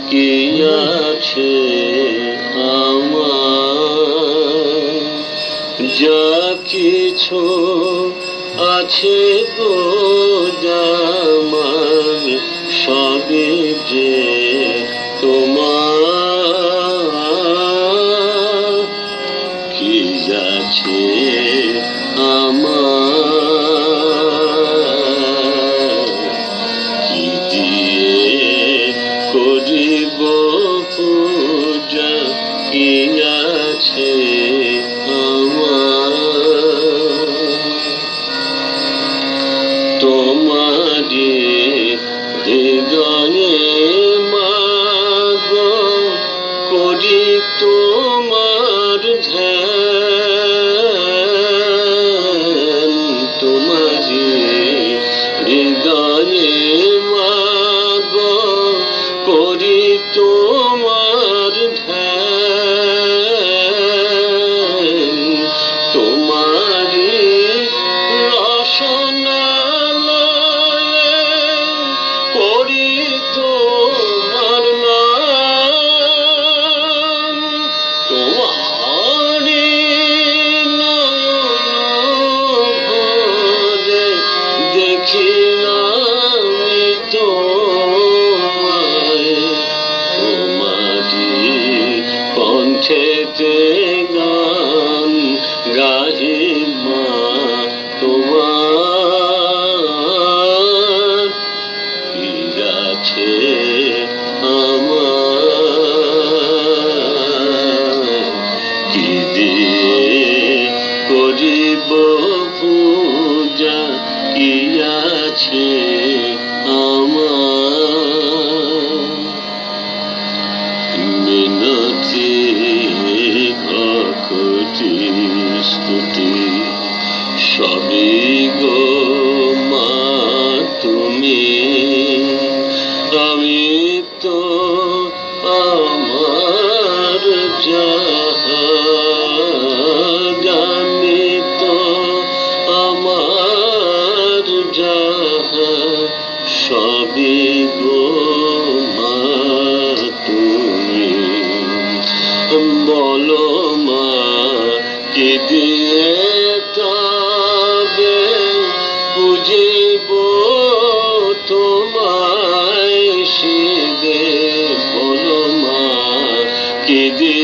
কি আছে আমার, যা কিছু আছে গো আমার, সবই যে তোমার। কি আছে আমার, কি দিয়ে করিব পূজা, কি আছে আমার, তোমারি হৃদয়ে মাগো করি তোমার ধ্যান, তোমারি হৃদয়ে মাগো করি তোমার ধ্যান, তোমারি রসনালয়ে করি তোমার নাম, তোমারি নয়ন ভরে দেখি আমি তোমায়, তোমারি কণ্ঠেতে গান গাহি মা তোমার। কি আছে আমার, কি দিয়ে করিব পূজা, কি আছে আমার। মিনতি ভক্তি স্তুতি সবই গো মা তুমি, আমি তো আমার জাহাজ, আমি তো আমার জাহাজ, সবই গো মা তুমি। বলো মা কি দিয়ে তবে বুঝিব তোমায় শিবে, বলো মা কি দিয়ে